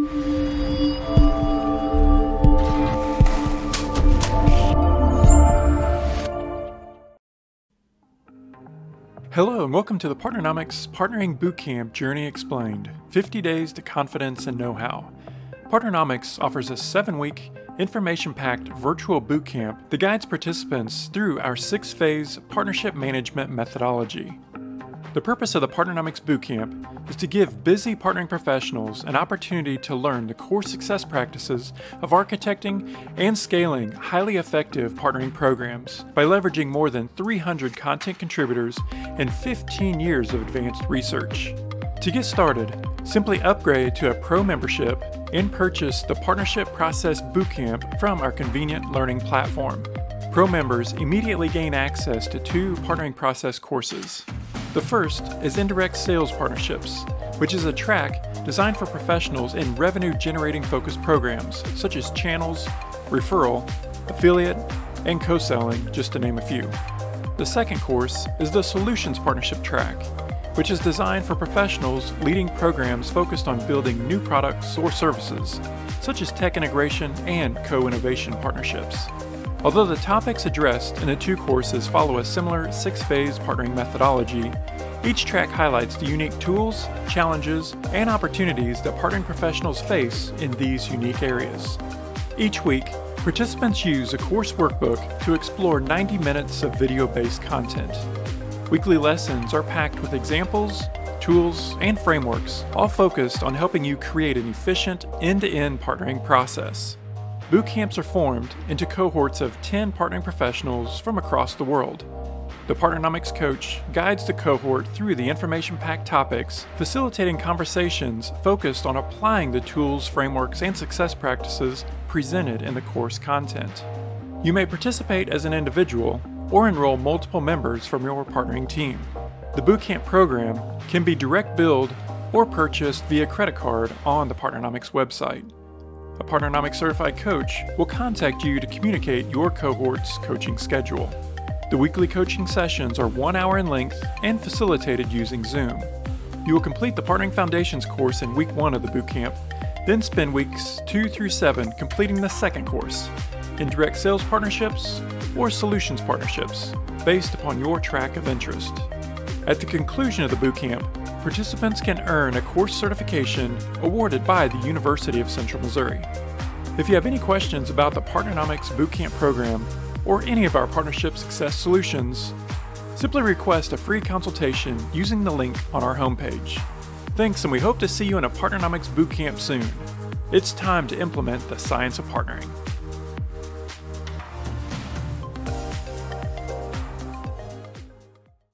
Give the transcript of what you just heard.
Hello and welcome to the Partnernomics Partnering Bootcamp Journey Explained, 50 Days to Confidence and Know-How. Partnernomics offers a 7-week, information-packed virtual bootcamp that guides participants through our 6-phase partnership management methodology. The purpose of the Partnernomics Bootcamp is to give busy partnering professionals an opportunity to learn the core success practices of architecting and scaling highly effective partnering programs by leveraging more than 300 content contributors and 15 years of advanced research. To get started, simply upgrade to a pro membership and purchase the Partnership Process Bootcamp from our convenient learning platform. Pro members immediately gain access to 2 partnering process courses. The first is Indirect Sales Partnerships, which is a track designed for professionals in revenue-generating focused programs such as channels, referral, affiliate, and co-selling, just to name a few. The second course is the Solutions Partnership track, which is designed for professionals leading programs focused on building new products or services, such as tech integration and co-innovation partnerships. Although the topics addressed in the 2 courses follow a similar 6-phase partnering methodology, each track highlights the unique tools, challenges, and opportunities that partnering professionals face in these unique areas. Each week, participants use a course workbook to explore 90 minutes of video-based content. Weekly lessons are packed with examples, tools, and frameworks, all focused on helping you create an efficient end-to-end partnering process. Bootcamps are formed into cohorts of 10 partnering professionals from across the world. The Partnernomics coach guides the cohort through the information-packed topics, facilitating conversations focused on applying the tools, frameworks, and success practices presented in the course content. You may participate as an individual or enroll multiple members from your partnering team. The Bootcamp program can be direct billed or purchased via credit card on the Partnernomics website. A Partnernomics certified coach will contact you to communicate your cohort's coaching schedule. The weekly coaching sessions are 1 hour in length and facilitated using Zoom. You will complete the Partnering Foundations course in week 1 of the bootcamp, then spend weeks 2 through 7 completing the second course, Indirect Sales Partnerships or Solutions Partnerships, based upon your track of interest. At the conclusion of the bootcamp, participants can earn a course certification awarded by the University of Central Missouri. If you have any questions about the Partnernomics Bootcamp program or any of our partnership success solutions, simply request a free consultation using the link on our homepage. Thanks, and we hope to see you in a Partnernomics Bootcamp soon. It's time to implement the science of partnering.